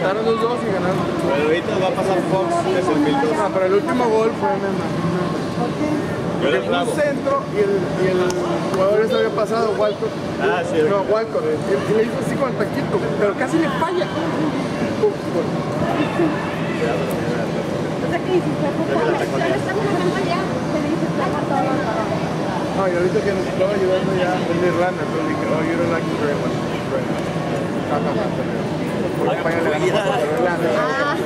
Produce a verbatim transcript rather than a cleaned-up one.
empataron los dos y ganaron. Pero ahorita va a pasar Fox, que es el mil dos. No, pero el último gol fue en el porque fue un centro y el, y el jugador ese había pasado, Walcott. Ah, sí. No, Walcott. Y le hizo así con el taquito, pero casi le falla. O sea que dices, ya estamos jugando allá, se le dice plata todo. No, y ahorita que nos estaba ayudando ya en Irlanda, entonces dije, oh, you don't like it very much. Porque España le ganó a Irlanda.